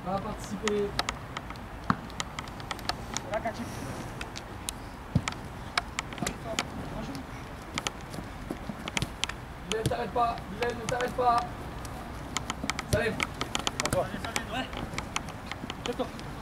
Va participer. Là, Kachip. Bilal, t'arrête pas. Bilal, ne t'arrête pas. Salim. Ouais. Jette-toi.